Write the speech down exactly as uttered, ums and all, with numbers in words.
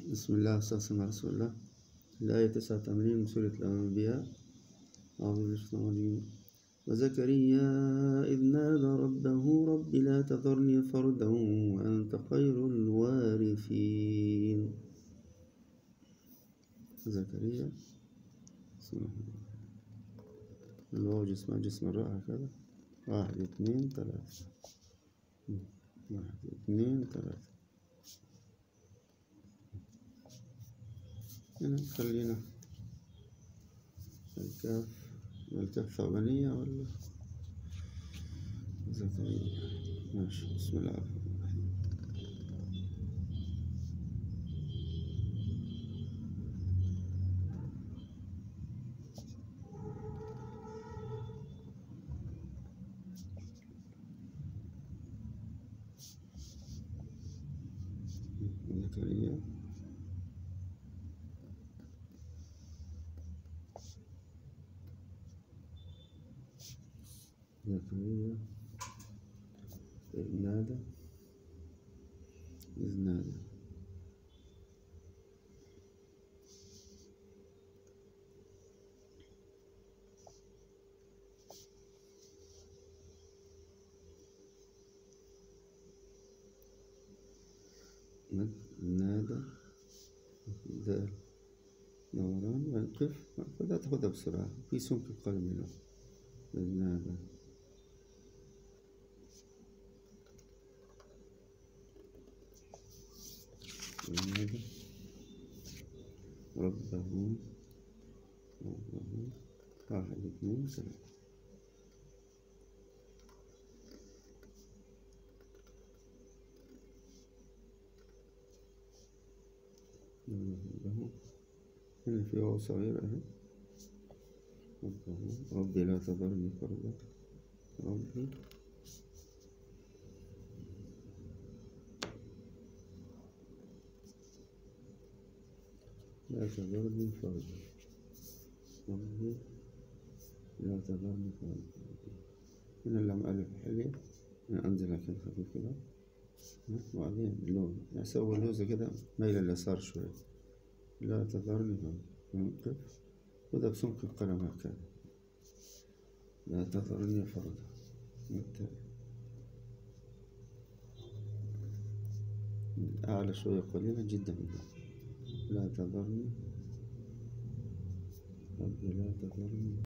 بسم الله والصلاة والسلام على رسول الله. الآية تسعة وثمانين من سورة الأنبياء. أعوذ بالله من الشيطان الرجيم. وزكريا إذ نادى ربه رب لا تذرني فردا وأنت خير الوارثين. زكريا الواو جسمها جسم الراء هكذا. واحد اثنين ثلاثة واحد اثنين ثلاثة. هنا خلينا الكاف الكاف ثعبانية ولا زكريا. ماشي. بسم الله الرحمن الرحيم. زكريا زكريا إذ نادى إذ نادى نادى ذا دوران والقف خذها تاخدها بسرعة في سمك القلم هنا. إذ نادى نادى ربه ربه واحد اثنين ثلاثة. ربه هنا في واو صغيرة اهي. ربه ربي لا تذرني فردا ربي لا تذرني فردا ربي لا تذرني فردا. هنا اللام ألف حلية. هنا أنزلها كده خفيف كده وبعدين اللون أسوي اللوزة كده مايلة اليسار شوية. لا تذرني فردا خذها بسمك القلم هكذا. لا تذرني فردا أعلى شوية قليلا جدا منها. لا تذرني ربي لا تذرني